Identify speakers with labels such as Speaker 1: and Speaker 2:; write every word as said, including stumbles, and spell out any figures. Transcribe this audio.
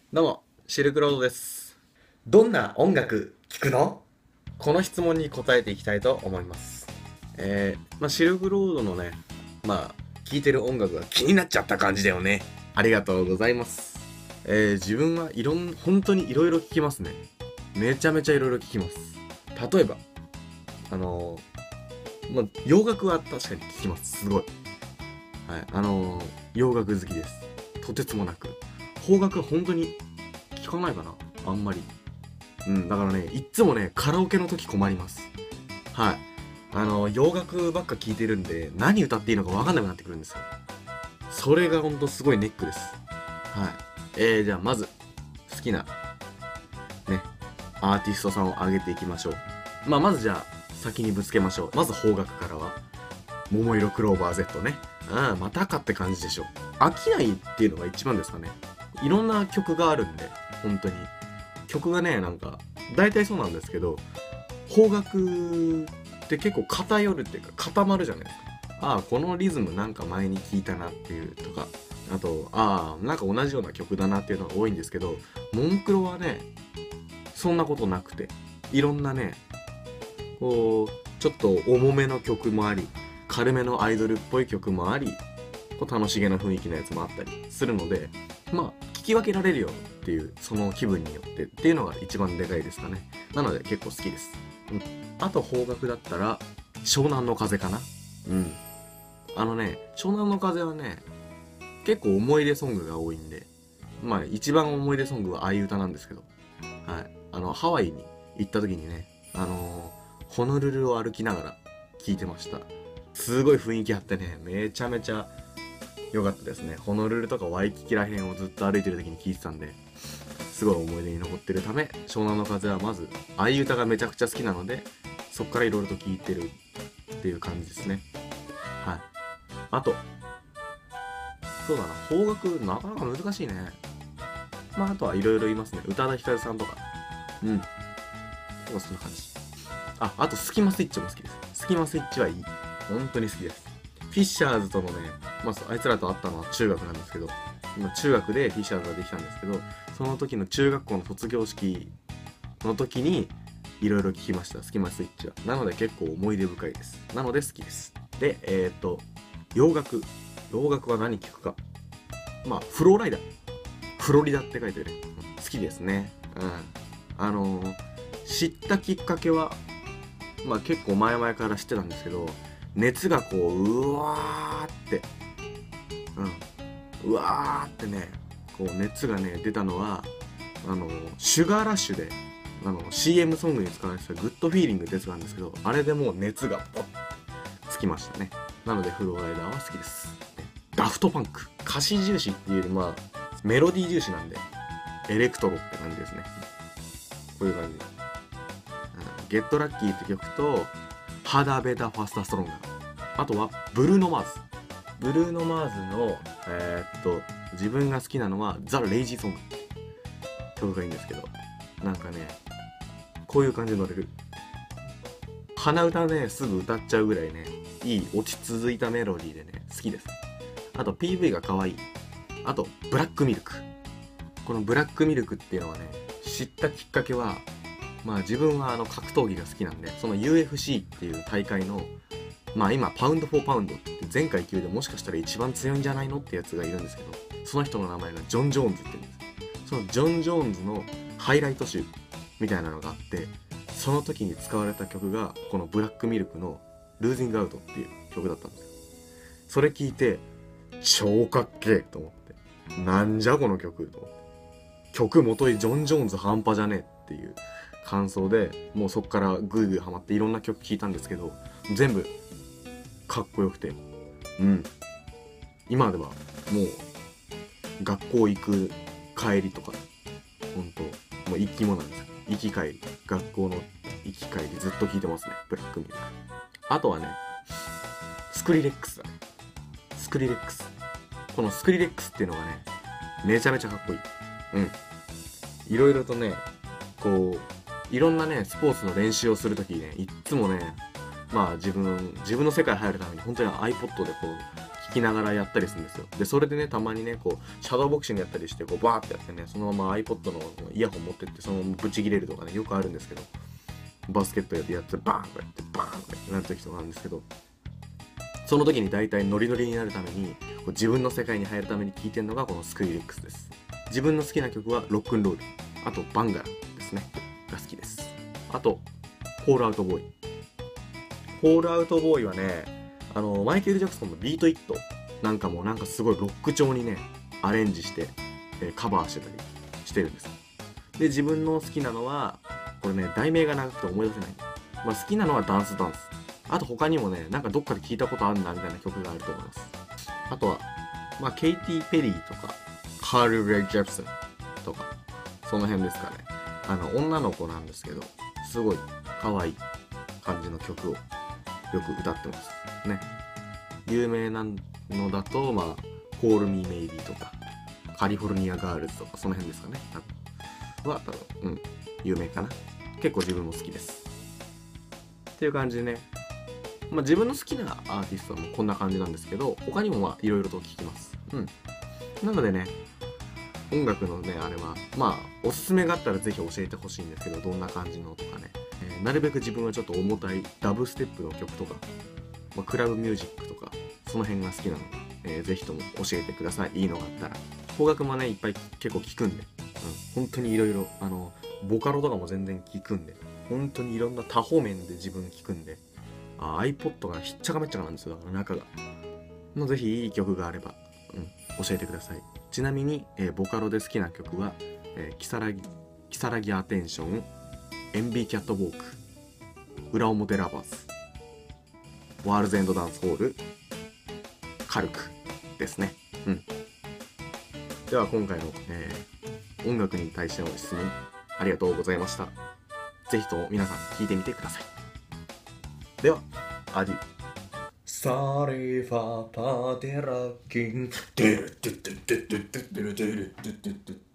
Speaker 1: どうも、シルクロードです。
Speaker 2: どんな音楽聴くの？
Speaker 1: この質問に答えていきたいと思います。えー、まあ、シルクロードのね、まあ、聴いてる音楽が気になっちゃった感じだよね。ありがとうございます。えー、自分はいろん、本当にいろいろ聴きますね。めちゃめちゃいろいろ聴きます。例えば、あのー、まあ、洋楽は確かに聴きます。すごい。はい、あのー、洋楽好きです。とてつもなく。邦楽は本当に聴かないかなあんまり。うん、だからね、いっつもね、カラオケの時困ります。はい。あの、洋楽ばっか聴いてるんで、何歌っていいのか分かんなくなってくるんですよ。それがほんとすごいネックです。はい。えー、じゃあまず、好きな、ね、アーティストさんを挙げていきましょう。まあ、まずじゃあ、先にぶつけましょう。まず邦楽からは、桃色クローバー Z ね。ああ、またかって感じでしょ。飽きないっていうのが一番ですかね。いろんな曲があるんで、本当に。曲がね、なんか、大体そうなんですけど、邦楽って結構偏るっていうか固まるじゃないですか。ああ、このリズムなんか前に聞いたなっていうとか、あと、ああ、なんか同じような曲だなっていうのが多いんですけど、モンクロはね、そんなことなくて、いろんなね、こう、ちょっと重めの曲もあり、軽めのアイドルっぽい曲もあり、こう楽しげな雰囲気のやつもあったりするので、まあ、聞き分けられるよっていう、その気分によってっていうのが一番でかいですかね。なので結構好きです。うん。あと邦楽だったら、湘南の風かな。うん。あのね、湘南の風はね、結構思い出ソングが多いんで、まあ一番思い出ソングはああいう歌なんですけど、はい。あの、ハワイに行った時にね、あのー、ホノルルを歩きながら聴いてました。すごい雰囲気あってね、めちゃめちゃ良かったですね。ホノルルとかワイキキらへんをずっと歩いてる時に聴いてたんで、すごい思い出に残ってるため、湘南の風はまず、ああいう歌がめちゃくちゃ好きなので、そっからいろいろと聴いてるっていう感じですね。はい。あと、そうだな、邦楽なかなか難しいね。まあ、あとはいろいろいますね。宇多田ヒカルさんとか。うん。とかそんな感じ。あ、あとスキマスイッチも好きです。スキマスイッチはいい。本当に好きです。フィッシャーズとのね、まあ、あいつらと会ったのは中学なんですけど、今中学でフィッシャーズができたんですけど、その時の中学校の卒業式の時に、いろいろ聞きました、スキマスイッチは。なので結構思い出深いです。なので好きです。で、えっ、ー、と、洋楽。洋楽は何聞くか。まあ、フローライダー。フロリダって書いてるね。好きですね。うん。あのー、知ったきっかけは、まあ結構前々から知ってたんですけど、熱がこう、うわーって、うん、うわーってね、こう熱がね、出たのは、あの、シュガーラッシュで、あの、シーエム ソングに使われてたグッドフィーリングってやつがあるんですけど、あれでもう熱がポッつきましたね。なのでフローライダーは好きです。ダフトパンク。歌詞重視っていうより、まあ、メロディー重視なんで、エレクトロって感じですね。こういう感じ。ゲットラッキーって曲と、ハーダーベーターファースターストロンガー。あとは、ブルーノ・マーズ。ブルーノ・マーズの、えー、っと、自分が好きなのは、ザ・レイジー・ソング。曲がいいんですけど、なんかね、こういう感じで乗れる。鼻歌ね、すぐ歌っちゃうぐらいね、いい落ち続いたメロディーでね、好きです。あと ピーブイ が可愛い。あと、ブラックミルク。このブラックミルクっていうのはね、知ったきっかけは、まあ自分はあの格闘技が好きなんで、その ユーエフシー っていう大会の、まあ今、パウンド・フォー・パウンドって全階級でもしかしたら一番強いんじゃないのってやつがいるんですけど、その人の名前がジョン・ジョーンズって言うんです。そのジョン・ジョーンズのハイライト集みたいなのがあって、その時に使われた曲が、このブラックミルクのルージングアウトっていう曲だったんですよ。それ聞いて、超かっけえと思って。なんじゃこの曲と思って。曲元いジョン・ジョーンズ半端じゃねえっていう感想で、もうそっからグイグイハマっていろんな曲聴いたんですけど、全部かっこよくて、うん。今ではもう学校行く帰りとか、ほんと、もう行きもなんですよ。行き帰り。学校の行き帰りずっと聴いてますね。ブラックミルク。あとはね、スクリレックスだね。スクリレックス。このスクリレックスっていうのがね、めちゃめちゃかっこいい。うん。いろいろとね、こう、いろんなね、スポーツの練習をするときにね、いっつもね、まあ自分、自分の世界入るために本当に iPod でこう、聴弾きながらやったりするんですよ。でそれでね、たまにねこうシャドーボクシングやったりして、こうバーってやってね、そのまま iPod のイヤホン持ってってそのままブチ切れるとかね、よくあるんですけど、バスケットやってやってバーンとやってバーンってなる時とかあるんですけど、その時に大体ノリノリになるために、こう自分の世界に入るために聴いてるのがこのスクリレックスです。自分の好きな曲はロックンロール、あとバンガラですねが好きです。あとホールアウトボーイ。ホールアウトボーイはね、あのマイケル・ジャクソンのビート・イットなんかもなんかすごいロック調にねアレンジして、えーカバーしてたりしてるんですよ。で自分の好きなのは、これね題名が長くて思い出せない、まあ、好きなのはダンスダンス、あと他にもね、なんかどっかで聞いたことあるなみたいな曲があると思います。あとは、まあ、ケイティ・ペリーとかカール・レイ・ジェプソンとかその辺ですかね。あの女の子なんですけど、すごい可愛い感じの曲をよく歌ってますね。有名なのだと、まあ、Call Me Maybe とかカリフォルニアガールズとかその辺ですかね。多分は多分、うん、有名かな。結構自分も好きです。っていう感じでね、まあ、自分の好きなアーティストはもうこんな感じなんですけど、他にもまあいろいろと聞きます。うん。なのでね、音楽のね、あれは、まあ、おすすめがあったらぜひ教えてほしいんですけど、どんな感じのとかね。えーなるべく自分はちょっと重たいダブステップの曲とか、まあ、クラブミュージックとか、その辺が好きなので、えーぜひとも教えてください。いいのがあったら。邦楽もね、いっぱい結構聞くんで、うん、本当にいろいろ、あの、ボカロとかも全然聞くんで、本当にいろんな多方面で自分聞くんで、あ iPod がひっちゃかめっちゃかなんですよ。だから中が。まあ、ぜひいい曲があれば、うん、教えてください。ちなみに、えーボカロで好きな曲は、えー、キサラギ、キサラギアテンション、エンビーキャットウォーク、裏表ラバーズ、ワールズエンドダンスホール、カルクですね。うん。では今回の、えー音楽に対しての質問ありがとうございました。ぜひとも皆さん聞いてみてください。では、アデュー。
Speaker 2: サリファパデラキン。ドゥルドゥドゥドゥドゥドゥドゥドゥドゥドゥドゥ